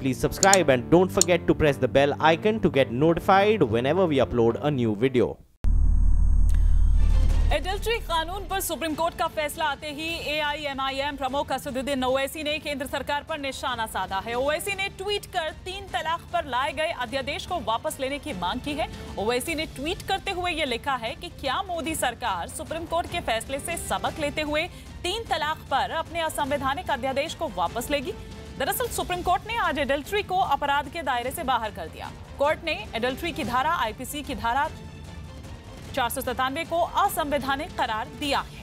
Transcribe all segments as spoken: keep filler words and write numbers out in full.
please subscribe and don't forget to press the bell icon to get notified whenever we upload a new video. Adultery कानून पर supreme court का फैसला आते ही ए I am I am प्रमुख असदुद्दीन ओवैसी ने केंद्र सरकार पर निशाना साधा है। ओवैसी ने ट्वीट कर तीन तलाक पर लाए गए अध्यादेश को वापस लेने की मांग की है। ओवैसी ने ट्वीट करते हुए ये लिखा है कि क्या मोदी सरकार सुप्रीम कोर्ट के फैसले से सबक लेते हुए तीन तलाक पर अपने असंवैधानिक अध्यादेश को वापस लेगी। दरअसल सुप्रीम कोर्ट ने आज एडल्ट्री को अपराध के दायरे से बाहर कर दिया। कोर्ट ने एडल्ट्री की धारा आई पी सी की धारा चार सौ सतानवे को असंवैधानिक करार दिया है।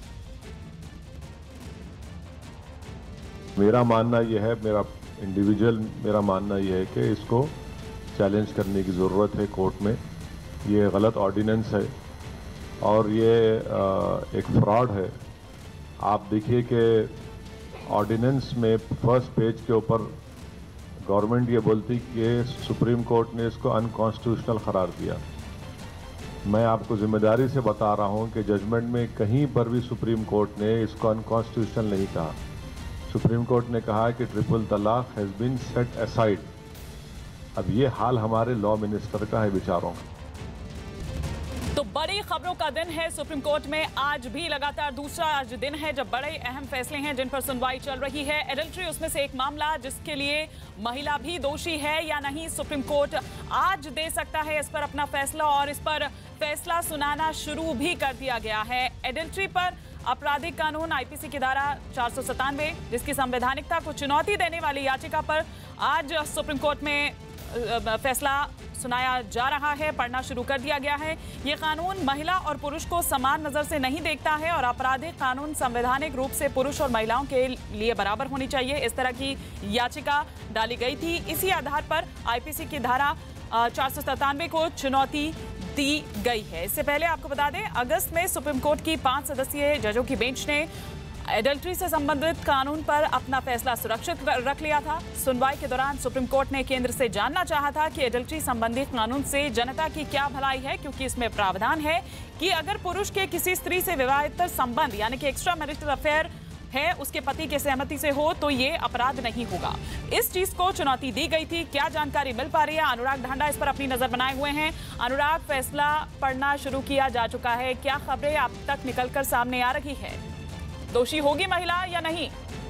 मेरा मानना यह है, मेरा इंडिविजुअल मेरा मानना यह है कि इसको चैलेंज करने की ज़रूरत है कोर्ट में। ये गलत ऑर्डिनेंस है और ये एक फ्रॉड है। आप देखिए कि ऑर्डिनेंस में फर्स्ट पेज के ऊपर गवर्नमेंट ये बोलती कि सुप्रीम कोर्ट ने इसको अनकॉन्स्टिट्यूशनल करार दिया। मैं आपको जिम्मेदारी से बता रहा हूं कि जजमेंट में कहीं पर भी सुप्रीम कोर्ट ने इसको अनकॉन्स्टिट्यूशनल नहीं कहा। सुप्रीम कोर्ट ने कहा कि ट्रिपल तलाक हैज़ बीन सेट असाइड। अब ये हाल हमारे लॉ मिनिस्टर का है बेचारों का। तो बड़ी खबरों का दिन है सुप्रीम कोर्ट में। आज भी लगातार दूसरा आज दिन है जब बड़े अहम फैसले हैं जिन पर सुनवाई चल रही है। एडल्ट्री उसमें से एक मामला जिसके लिए महिला भी दोषी है या नहीं, सुप्रीम कोर्ट आज दे सकता है इस पर अपना फैसला और इस पर फैसला सुनाना शुरू भी कर दिया गया है। एडल्ट्री पर आपराधिक कानून आई पी सी की धारा चार सौ सतानवे जिसकी संवैधानिकता को चुनौती देने वाली याचिका पर आज सुप्रीम कोर्ट में फैसला सुनाया जा रहा है, पढ़ना शुरू कर दिया गया है। ये कानून महिला और पुरुष को समान नजर से नहीं देखता है और आपराधिक कानून संवैधानिक रूप से पुरुष और महिलाओं के लिए बराबर होनी चाहिए, इस तरह की याचिका डाली गई थी। इसी आधार पर आई पी सी की धारा चार सौ सतानवे को चुनौती दी गई है। इससे पहले आपको बता दें, अगस्त में सुप्रीम कोर्ट की पांच सदस्यीय जजों की बेंच ने एडल्ट्री से संबंधित कानून पर अपना फैसला सुरक्षित रख लिया था। सुनवाई के दौरान सुप्रीम कोर्ट ने केंद्र से जानना चाहा था कि एडल्ट्री संबंधित कानून से जनता की क्या भलाई है, क्योंकि इसमें प्रावधान है कि अगर पुरुष के किसी स्त्री से विवाहेतर संबंध यानी कि एक्स्ट्रा मैरिटल अफेयर है उसके पति के सहमति से हो तो ये अपराध नहीं होगा। इस चीज को चुनौती दी गई थी। क्या जानकारी मिल पा रही है? अनुराग ढांडा इस पर अपनी नजर बनाए हुए हैं। अनुराग, फैसला पढ़ना शुरू किया जा चुका है, क्या खबरें अब तक निकलकर सामने आ रही है? दोषी होगी महिला या नहीं?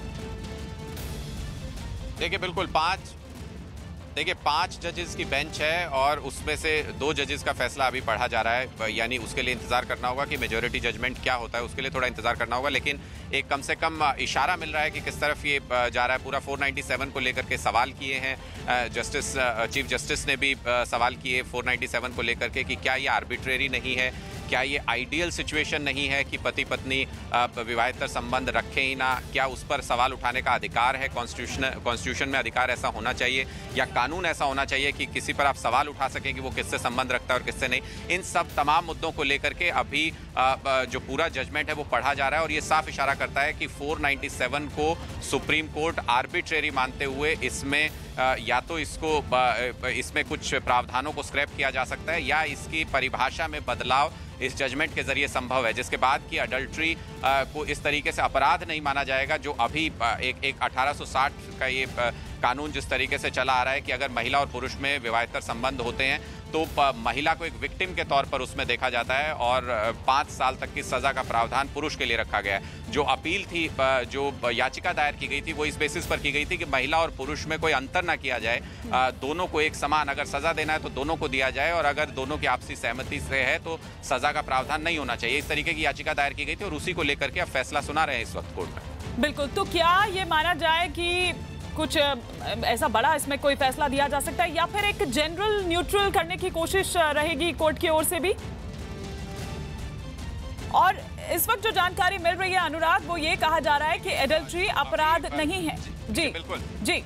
देखिए बिल्कुल पांच देखिए पांच जजेस की बेंच है और उसमें से दो जजेस का फैसला अभी पढ़ा जा रहा है, यानी उसके लिए इंतजार करना होगा कि मेजॉरिटी जजमेंट क्या होता है, उसके लिए थोड़ा इंतजार करना होगा। लेकिन एक कम से कम इशारा मिल रहा है कि किस तरफ ये जा रहा है। पूरा चार सौ सत्तानवे को लेकर के सवाल किए हैं जस्टिस, चीफ जस्टिस ने भी सवाल किए चार सौ सत्तानवे को लेकर के कि क्या ये आर्बिट्रेरी नहीं है, क्या ये आइडियल सिचुएशन नहीं है कि पति पत्नी विवाहेतर संबंध रखें ही ना, क्या उस पर सवाल उठाने का अधिकार है? कॉन्स्टिट्यूशन कॉन्स्टिट्यूशन में अधिकार ऐसा होना चाहिए या कानून ऐसा होना चाहिए कि किसी पर आप सवाल उठा सकें कि वो किससे संबंध रखता है और किससे नहीं। इन सब तमाम मुद्दों को लेकर के अभी जो पूरा जजमेंट है वो पढ़ा जा रहा है और ये साफ इशारा करता है कि चार सौ सत्तानवे को सुप्रीम कोर्ट आर्बिट्रेरी मानते हुए इसमें या तो इसको इसमें कुछ प्रावधानों को स्क्रैप किया जा सकता है या इसकी परिभाषा में बदलाव इस जजमेंट के जरिए संभव है, जिसके बाद कि अडल्ट्री को इस तरीके से अपराध नहीं माना जाएगा जो अभी एक एक अठारह सौ साठ का ये कानून जिस तरीके से चला आ रहा है कि अगर महिला और पुरुष में विवाहेतर संबंध होते हैं तो महिला को एक विक्टिम के तौर पर उसमें देखा जाता है और पाँच साल तक की सजा का प्रावधान पुरुष के लिए रखा गया है। जो अपील थी, जो याचिका दायर की गई थी, वो इस बेसिस पर की गई थी कि महिला और पुरुष में कोई अंतर ना किया जाए, दोनों को एक समान अगर सजा देना है तो दोनों को दिया जाए और अगर दोनों की आपसी सहमति से है तो सजा का प्रावधान नहीं होना चाहिए। इस तरीके की याचिका दायर की गई थी और उसी को लेकर के अब फैसला सुना रहे हैं इस वक्त कोर्ट में। बिल्कुल, तो क्या ये माना जाए कि कुछ ऐसा बड़ा इसमें कोई फैसला दिया जा सकता है या फिर एक जनरल न्यूट्रल करने की कोशिश रहेगी कोर्ट की ओर से भी? और इस वक्त जो जानकारी मिल रही है अनुराग, वो ये कहा जा रहा है कि एडल्ट्री अपराध नहीं है। जी बिल्कुल जी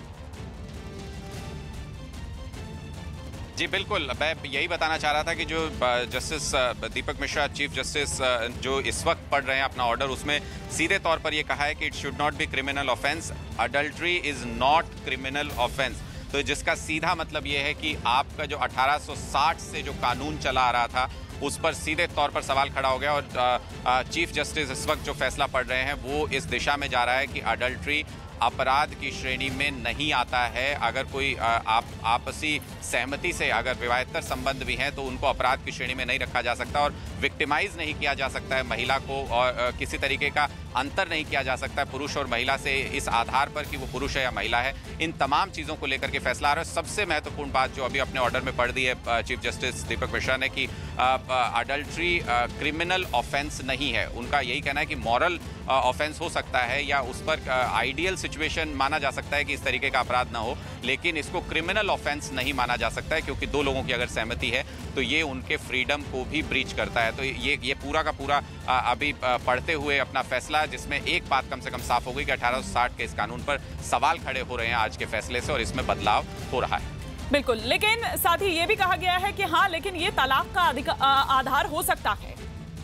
जी बिल्कुल, मैं यही बताना चाह रहा था कि जो justice Deepak Mishra chief justice जो इस वक्त पढ़ रहे हैं अपना ऑर्डर, उसमें सीधे तौर पर ये कहा है कि it should not be criminal offence, adultery is not criminal offence. तो जिसका सीधा मतलब ये है कि आपका जो अठारह सौ साठ से जो कानून चला आ रहा था उस पर सीधे तौर पर सवाल खड़ा हो गया और चीफ जस्टिस इस वक्त जो फैसला पढ़ रहे हैं वो इस दिशा में जा रहा है कि अडल्ट्री अपराध की श्रेणी में नहीं आता है। अगर कोई आप आपसी सहमति से अगर विवाहेतर संबंध भी हैं तो उनको अपराध की श्रेणी में नहीं रखा जा सकता और विक्टिमाइज नहीं किया जा सकता है महिला को, और किसी तरीके का अंतर नहीं किया जा सकता है पुरुष और महिला से इस आधार पर कि वो पुरुष है या महिला है। इन तमाम चीज़ों को लेकर के फैसला आ रहा है। सबसे महत्वपूर्ण बात जो अभी अपने ऑर्डर में पढ़ दी है चीफ जस्टिस दीपक मिश्रा ने कि अडल्ट्री क्रिमिनल ऑफेंस नहीं है। उनका यही कहना है कि मॉरल ऑफेंस हो सकता है या उस पर आइडियल सिचुएशन माना जा सकता है कि इस तरीके का अपराध ना हो, लेकिन इसको क्रिमिनल ऑफेंस नहीं माना जा सकता है क्योंकि दो लोगों की अगर सहमति है तो ये उनके फ्रीडम को भी ब्रीच करता है। तो ये ये पूरा का पूरा अभी पढ़ते हुए अपना फैसला, जिसमें एक बात कम से कम साफ हो गई कि अठारह सौ साठ के इस कानून पर सवाल खड़े हो रहे हैं आज के फैसले से और इसमें बदलाव हो रहा है। बिल्कुल, लेकिन साथ ही ये भी कहा गया है कि हाँ, लेकिन ये तलाक का आधार हो सकता है।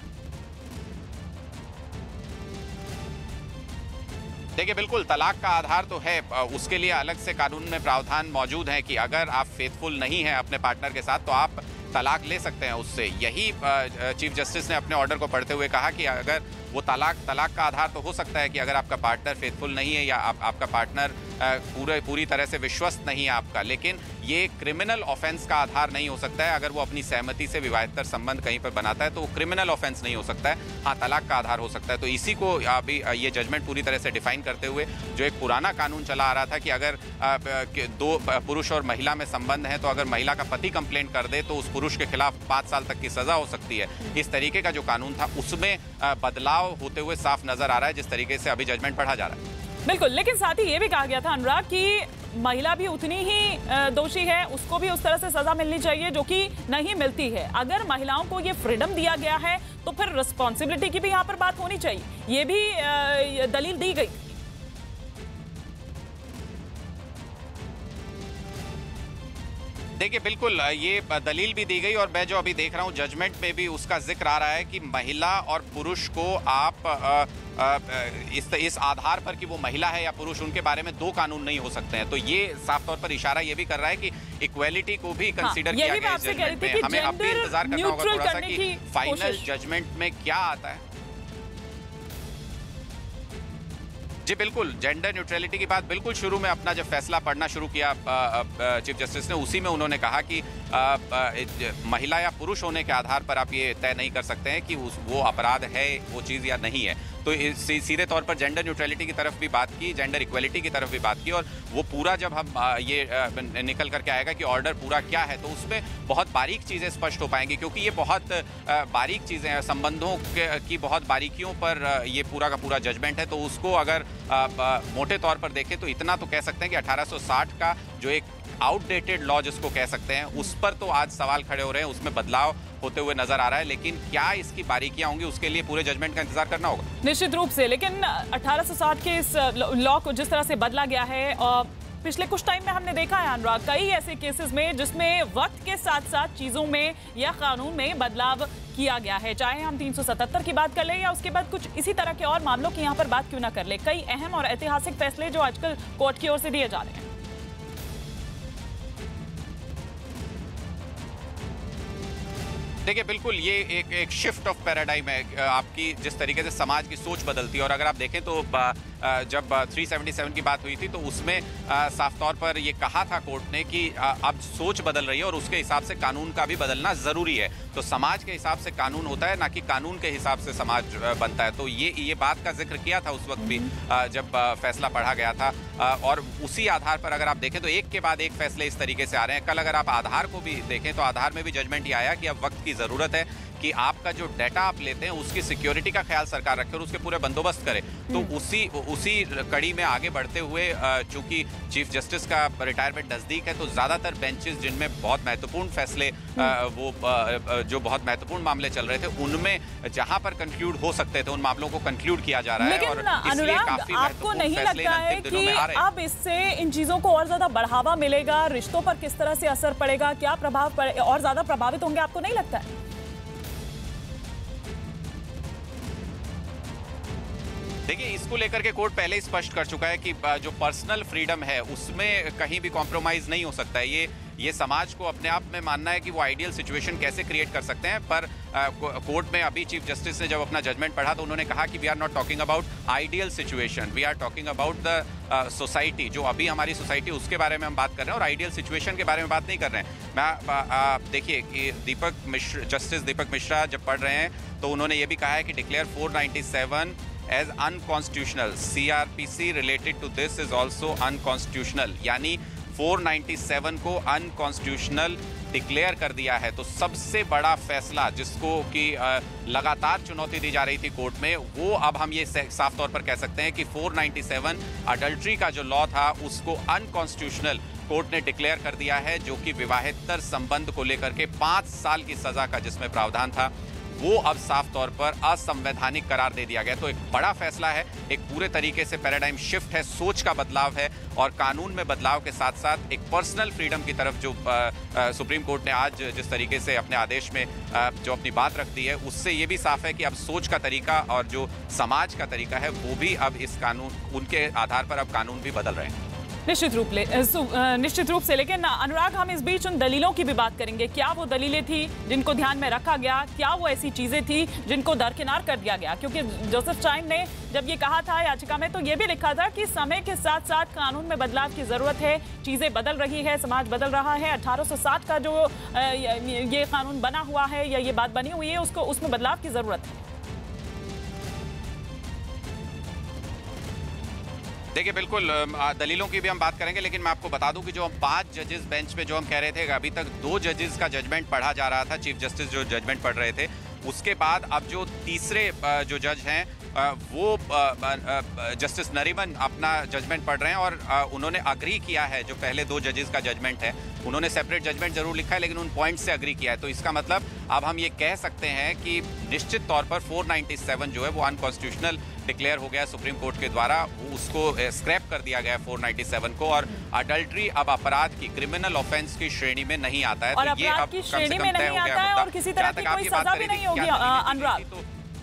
देखिए, बिल्कुल तलाक का आधार तो है, उसके लिए अलग से कानून में प्रावधान मौजूद है कि अगर आप फेथफुल नहीं हैं अपने पार्टनर के साथ तो आप तलाक ले सकते हैं उससे। यही चीफ जस्टिस ने अपने ऑर्डर को पढ़ते हुए कहा कि अगर वो तलाक तलाक का आधार तो हो सकता है कि अगर आपका पार्टनर फेथफुल नहीं है या आप, आपका पार्टनर पूरे पूरी तरह से विश्वस्त नहीं है आपका, लेकिन ये क्रिमिनल ऑफेंस का आधार नहीं हो सकता है। अगर वो अपनी सहमति से विवाहेतर संबंध कहीं पर बनाता है तो वो क्रिमिनल ऑफेंस नहीं हो सकता है, हाँ तलाक का आधार हो सकता है। तो इसी को अभी ये जजमेंट पूरी तरह से डिफाइन करते हुए जो एक पुराना कानून चला आ रहा था कि अगर दो पुरुष और महिला में संबंध है तो अगर महिला का पति कंप्लेंट कर दे तो उस पुरुष के खिलाफ पाँच साल तक की सजा हो सकती है। इस तरीके का जो कानून था उसमें बदलाव होते हुए साफ नजर आ रहा है जिस तरीके से अभी जजमेंट पढ़ा जा रहा है। बिल्कुल, लेकिन साथ ही ये भी कहा गया था अनुराग कि महिला भी उतनी ही दोषी है, उसको भी उस तरह से सजा मिलनी चाहिए जो कि नहीं मिलती है। अगर महिलाओं को ये फ्रीडम दिया गया है तो फिर रिस्पॉन्सिबिलिटी की भी यहाँ पर बात होनी चाहिए, ये भी दलील दी गई। देखिए, बिल्कुल ये दलील भी दी गई और मैं जो अभी देख रहा हूँ जजमेंट में भी उसका जिक्र आ रहा है कि महिला और पुरुष को आप आ, आ, इस इस आधार पर कि वो महिला है या पुरुष, उनके बारे में दो कानून नहीं हो सकते हैं। तो ये साफ तौर पर इशारा ये भी कर रहा है कि इक्वेलिटी को भी कंसीडर हाँ, किया गया है जजमेंट में। हमें अब भी इंतजार करना होगा थोड़ा सा कि फाइनल जजमेंट में क्या आता है। जी बिल्कुल, जेंडर न्यूट्रलिटी की बात बिल्कुल शुरू में अपना जब फैसला पढ़ना शुरू किया चीफ जस्टिस ने, उसी में उन्होंने कहा कि आ, आ, महिला या पुरुष होने के आधार पर आप ये तय नहीं कर सकते हैं कि उस वो अपराध है वो चीज़ या नहीं है। तो सीधे तौर पर जेंडर न्यूट्रलिटी की तरफ भी बात की, जेंडर इक्वलिटी की तरफ भी बात की और वो पूरा जब हम आ, ये आ, निकल करके आएगा कि ऑर्डर पूरा क्या है तो उसमें बहुत बारीक चीज़ें स्पष्ट हो पाएंगी क्योंकि ये बहुत आ, बारीक चीज़ें हैं, संबंधों की बहुत बारीकियों पर ये पूरा का पूरा जजमेंट है। तो उसको अगर आ, आ, मोटे तौर पर देखें तो इतना तो कह सकते हैं कि अठारह सौ साठ का जो एक आउटडेटेड लॉ जिसको कह सकते हैं उस पर तो आज सवाल खड़े हो रहे हैं, उसमें बदलाव होते हुए नजर आ रहा है, लेकिन क्या इसकी बारीकियां होंगी उसके लिए पूरे जजमेंट का इंतजार करना होगा निश्चित रूप से। लेकिन अठारह सौ साठ के इस लॉ को जिस तरह से बदला गया है और पिछले कुछ टाइम में हमने देखा है अनुराग कई ऐसे केसेस में जिसमें वक्त के साथ साथ चीजों में या कानून में बदलाव किया गया है, चाहे हम तीन सौ सतहत्तर की बात कर लें या उसके बाद कुछ इसी तरह के और मामलों की यहाँ पर बात क्यों ना कर ले। कई अहम और ऐतिहासिक फैसले जो आजकल कोर्ट की ओर से दिए जा रहे हैं। देखिए, बिल्कुल ये एक एक शिफ्ट ऑफ पैराडाइम है, आपकी जिस तरीके से समाज की सोच बदलती है। और अगर आप देखें तो जब तीन सौ सतहत्तर की बात हुई थी तो उसमें साफ तौर पर ये कहा था कोर्ट ने कि अब सोच बदल रही है और उसके हिसाब से कानून का भी बदलना ज़रूरी है। तो समाज के हिसाब से कानून होता है, ना कि कानून के हिसाब से समाज बनता है। तो ये ये बात का जिक्र किया था उस वक्त भी जब फैसला पढ़ा गया था। और उसी आधार पर अगर आप देखें तो एक के बाद एक फैसले इस तरीके से आ रहे हैं। कल अगर आप आधार को भी देखें तो आधार में भी जजमेंट ये आया कि अब वक्त की ज़रूरत है कि आपका जो डाटा आप लेते हैं उसकी सिक्योरिटी का ख्याल सरकार रखे और उसके पूरे बंदोबस्त करे। तो उसी उसी कड़ी में आगे बढ़ते हुए चूंकि चीफ जस्टिस का रिटायरमेंट नजदीक है तो ज्यादातर बेंचेस जिनमें बहुत महत्वपूर्ण फैसले वो जो बहुत महत्वपूर्ण मामले चल रहे थे उनमें जहां पर कंक्लूड हो सकते थे उन मामलों को कंक्लूड किया जा रहा है। और इसलिए काफी आपको नहीं लगता है कि अब इससे इन चीजों को और ज्यादा बढ़ावा मिलेगा, रिश्तों पर किस तरह से असर पड़ेगा, क्या प्रभाव पड़े, और ज्यादा प्रभावित होंगे, आपको नहीं लगता है? देखिए, इसको लेकर के कोर्ट पहले ही स्पष्ट कर चुका है कि जो पर्सनल फ्रीडम है उसमें कहीं भी कॉम्प्रोमाइज नहीं हो सकता है। ये ये समाज को अपने आप में मानना है कि वो आइडियल सिचुएशन कैसे क्रिएट कर सकते हैं। पर कोर्ट में अभी चीफ जस्टिस ने जब अपना जजमेंट पढ़ा तो उन्होंने कहा कि we are not talking about ideal situation, we are talking about the society, जो अभी हमारी सोसाइटी उसके बारे में हम बात कर रहे हैं और आइडियल सिचुएशन के बारे में बात नहीं कर रहे हैं। मैं देखिए कि दीपक मिश्रा, जस्टिस दीपक मिश्रा जब पढ़ रहे हैं तो उन्होंने ये भी कहा है कि declare four ninety seven as unconstitutional, CrPC related to this is also unconstitutional, यानी फोर नाइंटी सेवन को अनकॉन्स्टिट्यूशनल डिक्लेयर कर दिया है। तो सबसे बड़ा फैसला जिसको कि लगातार चुनौती दी जा रही थी कोर्ट में, वो अब हम ये साफ तौर पर कह सकते हैं कि फोर नाइंटी सेवन अडल्ट्री का जो लॉ था उसको अनकॉन्स्टिट्यूशनल कोर्ट ने डिक्लेयर कर दिया है, जो कि विवाहेतर संबंध को लेकर के पाँच साल की सजा का जिसमें प्रावधान था वो अब साफ तौर पर असंवैधानिक करार दे दिया गया। तो एक बड़ा फैसला है, एक पूरे तरीके से पैराडाइम शिफ्ट है, सोच का बदलाव है और कानून में बदलाव के साथ साथ एक पर्सनल फ्रीडम की तरफ जो आ, आ, सुप्रीम कोर्ट ने आज जिस तरीके से अपने आदेश में आ, जो अपनी बात रख दी है, उससे ये भी साफ है कि अब सोच का तरीका और जो समाज का तरीका है वो भी अब इस कानून उनके आधार पर अब कानून भी बदल रहे हैं। निश्चित रूप ले निश्चित रूप से। लेकिन अनुराग, हम इस बीच उन दलीलों की भी बात करेंगे। क्या वो दलीलें थी जिनको ध्यान में रखा गया? क्या वो ऐसी चीजें थी जिनको दरकिनार कर दिया गया? क्योंकि जोसेफ स्टाइन ने जब ये कहा था याचिका में तो ये भी लिखा था कि समय के साथ साथ कानून में बदलाव की जरूरत है, चीजें बदल रही है, समाज बदल रहा है। अठारह सौ साठ का जो ये कानून बना हुआ है या ये बात बनी हुई है उसको उसमें बदलाव की जरूरत है। देखिए, बिल्कुल दलीलों की भी हम बात करेंगे, लेकिन मैं आपको बता दूं कि जो हम पांच जजेस बेंच में जो हम कह रहे थे कि अभी तक दो जजेस का जजमेंट पढ़ा जा रहा था, चीफ जस्टिस जो जजमेंट पढ़ रहे थे, उसके बाद अब जो तीसरे जो जज हैं वो जस्टिस नरीमन अपना जजमेंट पढ़ रहे हैं और उन्होंने अग्री किया है जो पहले दो जजेस का जजमेंट है। उन्होंने सेपरेट जजमेंट जरूर लिखा है लेकिन उन पॉइंट से अग्री किया है। तो इसका मतलब अब हम ये कह सकते हैं कि निश्चित तौर पर फोर नाइंटी सेवन जो है वो अनकॉन्स्टिट्यूशनल डिक्लेयर हो गया सुप्रीम कोर्ट के द्वारा, उसको स्क्रैप कर दिया गया है फोर नाइंटी सेवन को, और अडल्ट्री अब अपराध की, क्रिमिनल ऑफेंस की श्रेणी में नहीं आता है। और तो ये अब की श्रेणी में नहीं आता है और किसी तरह की कोई सजा भी नहीं होगी। अनुराग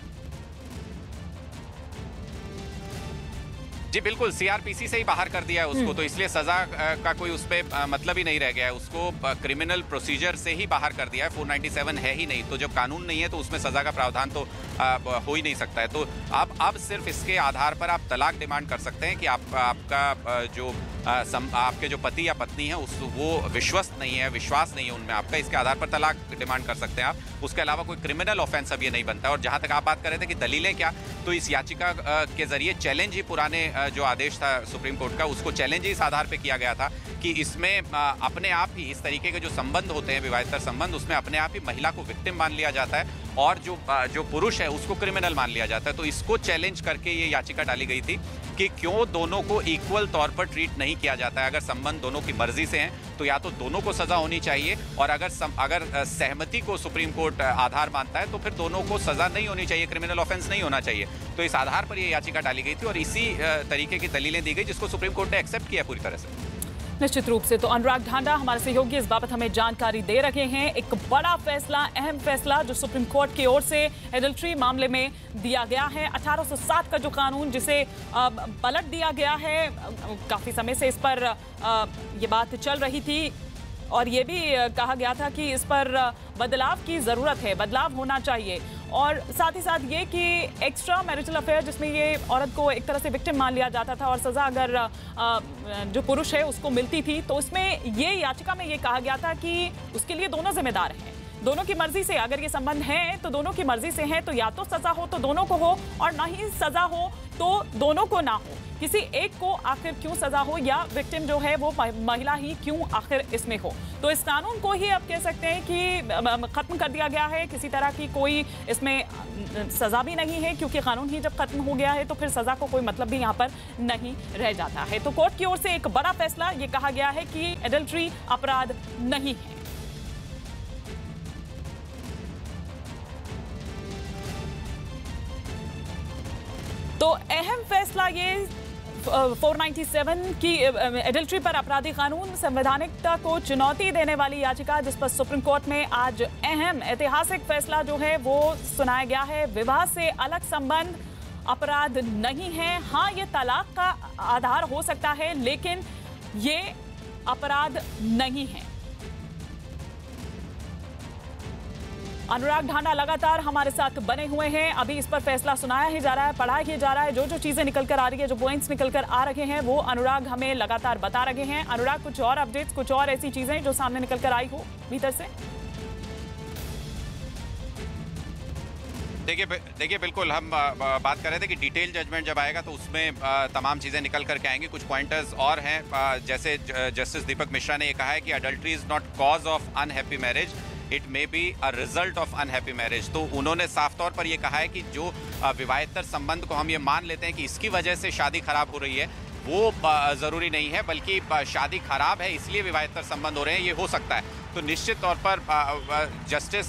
जी बिल्कुल, सीआरपीसी से ही बाहर कर दिया है उसको, तो इसलिए सजा का कोई उस पर मतलब ही नहीं रह गया है। उसको क्रिमिनल प्रोसीजर से ही बाहर कर दिया है, फोर नाइंटी सेवन है ही नहीं। तो जब कानून नहीं है तो उसमें सजा का प्रावधान तो हो ही नहीं सकता है। तो अब अब सिर्फ इसके आधार पर आप तलाक डिमांड कर सकते हैं कि आप आपका जो सम, आपके जो पति या पत्नी है उस वो विश्वस्त नहीं है, विश्वास नहीं है उनमें आपका, इसके आधार पर तलाक डिमांड कर सकते हैं आप। उसके अलावा कोई क्रिमिनल ऑफेंस अब ये नहीं बनता है। और जहां तक आप बात कर रहे थे कि दलीलें क्या, तो इस याचिका के जरिए चैलेंज ही पुराने जो आदेश था सुप्रीम कोर्ट का, उसको चैलेंज ही इस आधार पे किया गया था कि इसमें अपने आप ही इस तरीके के जो संबंध होते हैं, विवाहेतर संबंध, उसमें अपने आप ही महिला को विक्टिम मान लिया जाता है और जो जो पुरुष है उसको क्रिमिनल मान लिया जाता है। तो इसको चैलेंज करके ये याचिका डाली गई थी कि क्यों दोनों को इक्वल तौर पर ट्रीट नहीं किया जाता है। अगर संबंध दोनों की मर्जी से हैं तो या तो दोनों को सजा होनी चाहिए, और अगर सम, अगर सहमति को सुप्रीम कोर्ट आधार मानता है तो फिर दोनों को सजा नहीं होनी चाहिए, क्रिमिनल ऑफेंस नहीं होना चाहिए। तो इस आधार पर ये याचिका डाली गई थी और इसी तरीके की दलीलें दी गई जिसको सुप्रीम कोर्ट ने एक्सेप्ट किया पूरी तरह से। निश्चित रूप से। तो अनुराग ढांडा हमारे सहयोगी इस बाबत हमें जानकारी दे रहे हैं। एक बड़ा फैसला, अहम फैसला जो सुप्रीम कोर्ट की ओर से एडल्ट्री मामले में दिया गया है। अठारह सौ सात का जो कानून जिसे पलट दिया गया है, काफी समय से इस पर ये बात चल रही थी और ये भी कहा गया था कि इस पर बदलाव की जरूरत है, बदलाव होना चाहिए। और साथ ही साथ ये कि एक्स्ट्रा मैरिटल अफेयर जिसमें ये औरत को एक तरह से विक्टिम मान लिया जाता था और सजा अगर जो पुरुष है उसको मिलती थी, तो उसमें ये याचिका में ये कहा गया था कि उसके लिए दोनों जिम्मेदार हैं, दोनों की मर्जी से। अगर ये संबंध है तो दोनों की मर्जी से है, तो या तो सजा हो तो दोनों को हो, और ना ही सजा हो तो दोनों को ना हो। किसी एक को आखिर क्यों सजा हो, या विक्टिम जो है वो महिला ही क्यों आखिर इसमें हो। तो इस कानून को ही अब कह सकते हैं कि खत्म कर दिया गया है। किसी तरह की कोई इसमें सजा भी नहीं है, क्योंकि कानून ही जब खत्म हो गया है तो फिर सजा को कोई मतलब भी यहाँ पर नहीं रह जाता है। तो कोर्ट की ओर से एक बड़ा फैसला, ये कहा गया है कि एडल्ट्री अपराध नहीं है। तो अहम फैसला ये फोर नाइंटी सेवन की एडल्ट्री पर आपराधिक कानून संवैधानिकता को चुनौती देने वाली याचिका, जिस पर सुप्रीम कोर्ट में आज अहम ऐतिहासिक फैसला जो है वो सुनाया गया है। विवाह से अलग संबंध अपराध नहीं है। हाँ, ये तलाक का आधार हो सकता है लेकिन ये अपराध नहीं है। अनुराग ढांडा लगातार हमारे साथ बने हुए हैं। अभी इस पर फैसला सुनाया ही जा रहा है, पढ़ा ही जा रहा है। जो जो चीजें निकल कर आ रही है, जो पॉइंट्स निकल कर आ रहे हैं, वो अनुराग हमें लगातार बता रहे हैं। अनुराग, कुछ और अपडेट्स, कुछ और ऐसी चीजें जो सामने निकल कर आई हो भीतर से? देखिए देखिए बिल्कुल हम बात कर रहे थे कि डिटेल जजमेंट जब आएगा तो उसमें तमाम चीज़ें निकल करके आएंगी। कुछ पॉइंटर्स और हैं, जैसे जस्टिस दीपक मिश्रा ने ये कहा है कि adultery is not cause of unhappy marriage, it may be a result of unhappy marriage. तो उन्होंने साफ तौर पर यह कहा है कि जो विवाहेतर संबंध को हम ये मान लेते हैं कि इसकी वजह से शादी खराब हो रही है, वो ज़रूरी नहीं है, बल्कि शादी खराब है इसलिए विवाहेतर संबंध हो रहे हैं, ये हो सकता है। तो निश्चित तौर पर जस्टिस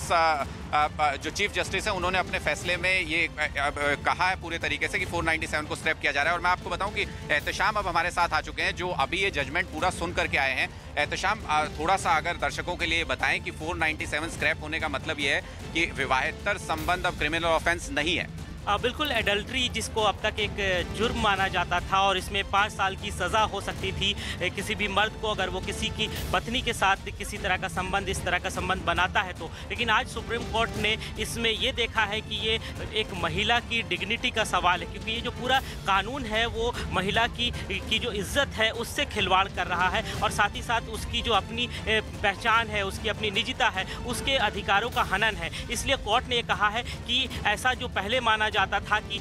जो चीफ जस्टिस हैं उन्होंने अपने फैसले में ये कहा है पूरे तरीके से कि चार सौ सत्तानवे को स्क्रैप किया जा रहा है। और मैं आपको बताऊं कि एहतशाम अब हमारे साथ आ चुके हैं, जो अभी ये जजमेंट पूरा सुन करके आए हैं। एहतशाम, थोड़ा सा अगर दर्शकों के लिए बताएं कि चार सौ सत्तानवे स्क्रैप होने का मतलब ये है कि विवाहेतर संबंध अब क्रिमिनल ऑफेंस नहीं है। बिल्कुल, एडल्ट्री जिसको अब तक एक जुर्म माना जाता था और इसमें पाँच साल की सज़ा हो सकती थी किसी भी मर्द को अगर वो किसी की पत्नी के साथ किसी तरह का संबंध इस तरह का संबंध बनाता है तो। लेकिन आज सुप्रीम कोर्ट ने इसमें ये देखा है कि ये एक महिला की डिग्निटी का सवाल है, क्योंकि ये जो पूरा कानून है वो महिला की की जो इज्जत है उससे खिलवाड़ कर रहा है और साथ ही साथ उसकी जो अपनी पहचान है, उसकी अपनी निजता है, उसके अधिकारों का हनन है। इसलिए कोर्ट ने ये कहा है कि ऐसा जो पहले माना जाता था कि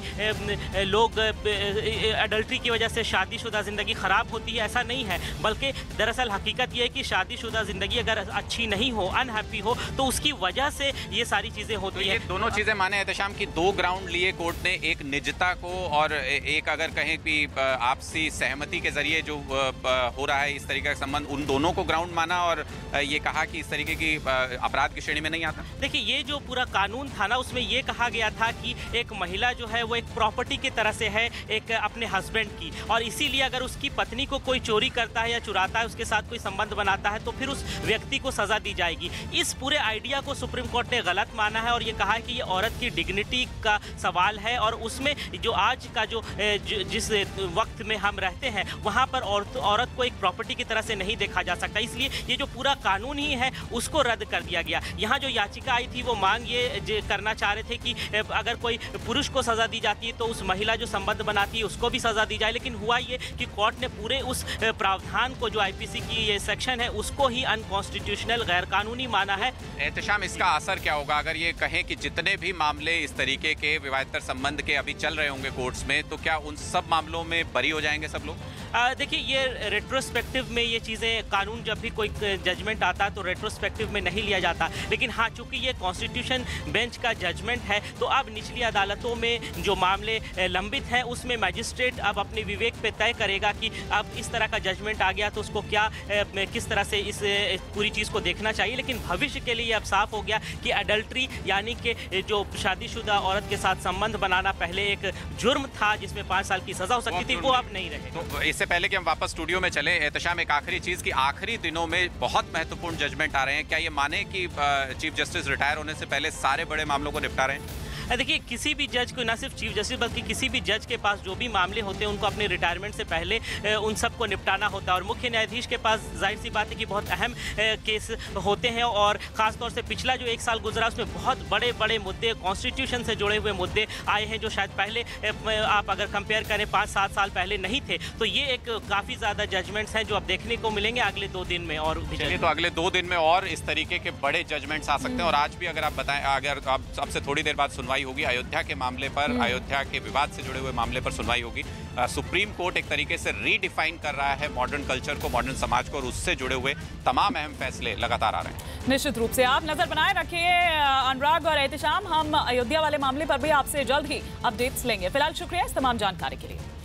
लोग अडल्ट्री की वजह से शादीशुदा ज़िंदगी ख़राब होती है, ऐसा नहीं है। बल्कि दरअसल हकीकत ये है कि शादीशुदा ज़िंदगी अगर अच्छी नहीं हो, अनहैप्पी हो, तो उसकी वजह से ये सारी चीज़ें होती तो हैं। दोनों चीज़ें माने एहतशाम की दो ग्राउंड लिए कोर्ट ने, एक निजता को और एक अगर कहें कि आपसी सहमति के जरिए जो हो रहा है इस तरीके का संबंध, उन दोनों को ग्राउंड माना और ये कहा कि इस तरीके की अपराध की श्रेणी में नहीं आता। देखिए, ये जो पूरा कानून था ना, उसमें ये कहा गया था कि एक महिला जो है वो एक प्रॉपर्टी की तरह से है एक अपने हस्बैंड की, और इसीलिए अगर उसकी पत्नी को कोई चोरी करता है या चुराता है, उसके साथ कोई संबंध बनाता है, तो फिर उस व्यक्ति को सजा दी जाएगी। इस पूरे आइडिया को सुप्रीम कोर्ट ने गलत माना है और ये कहा है कि ये औरत की डिग्निटी का सवाल है और उसमें जो आज का जो जिस वक्त में हम रहते हैं वहाँ पर औरत औरत को एक प्रॉपर्टी की तरह से नहीं देखा जा सकता। इसलिए ये जो पूरा कानून ही है उसको रद्द कर दिया गया। यहाँ जो याचिका आई थी वो मांग ये करना चाह रहे थे कि अगर कोई पुरुष को सजा दी जाती है तो उस महिला जो संबंध बनाती है उसको भी सजा दी जाए। लेकिन हुआ ये कि कोर्ट ने पूरे उस प्रावधान को जो आईपीसी की ये सेक्शन है उसको ही अनकॉन्स्टिट्यूशनल, गैर कानूनी माना है। एहतशाम, इसका असर क्या होगा अगर ये कहें कि जितने भी मामले इस तरीके के विवाहेतर संबंध के अभी चल रहे होंगे कोर्ट्स में, तो क्या उन सब मामलों में बरी हो जाएंगे सब लोग? देखिए, ये रेट्रोस्पेक्टिव में ये चीज़ें, कानून जब भी कोई जजमेंट आता है तो रेट्रोस्पेक्टिव में नहीं लिया जाता। लेकिन हाँ, चूंकि ये कॉन्स्टिट्यूशन बेंच का जजमेंट है तो अब निचली अदालतों में जो मामले लंबित हैं उसमें मैजिस्ट्रेट अब अपने विवेक पे तय करेगा कि अब इस तरह का जजमेंट आ गया तो उसको क्या किस तरह से इस पूरी चीज़ को देखना चाहिए। लेकिन भविष्य के लिए अब साफ हो गया कि अडल्ट्री यानी कि जो शादीशुदा औरत के साथ संबंध बनाना पहले एक जुर्म था जिसमें पाँच साल की सजा हो सकती थी, वो अब नहीं रहे। तो इससे पहले कि हम वापस स्टूडियो में चले, एहतशाम, एक आखिरी चीज़ कि आखिरी दिनों में बहुत महत्वपूर्ण जजमेंट आ रहे हैं, क्या ये माने कि चीफ जस्टिस रिटायर होने से पहले सारे बड़े मामलों को निपटा रहे हैं? देखिए, किसी भी जज को, ना सिर्फ चीफ जस्टिस बल्कि किसी भी जज के पास जो भी मामले होते हैं उनको अपने रिटायरमेंट से पहले उन सबको निपटाना होता है। और मुख्य न्यायाधीश के पास जाहिर सी बात है कि बहुत अहम केस होते हैं और ख़ासतौर से पिछला जो एक साल गुजरा उसमें बहुत बड़े बड़े मुद्दे, कॉन्स्टिट्यूशन से जुड़े हुए मुद्दे आए हैं जो शायद पहले आप अगर कंपेयर करें पाँच सात साल पहले नहीं थे। तो ये एक काफ़ी ज़्यादा जजमेंट्स हैं जो अब देखने को मिलेंगे अगले दो दिन में। और चलिए, तो अगले दो दिन में और इस तरीके के बड़े जजमेंट्स आ सकते हैं। और आज भी अगर आप बताएं, अगर आप सबसे थोड़ी देर बाद सुनवाई होगी अयोध्या के मामले पर, अयोध्या के विवाद से जुड़े हुए मामले पर सुनवाई होगी। सुप्रीम कोर्ट एक तरीके से रीडिफाइन कर रहा है मॉडर्न कल्चर को, मॉडर्न समाज को, और उससे जुड़े हुए तमाम अहम फैसले लगातार आ रहे हैं। निश्चित रूप से आप नजर बनाए रखिए अनुराग और एहतशाम, हम अयोध्या वाले मामले पर भी आपसे जल्द ही अपडेट्स लेंगे। फिलहाल शुक्रिया इस तमाम जानकारी के लिए।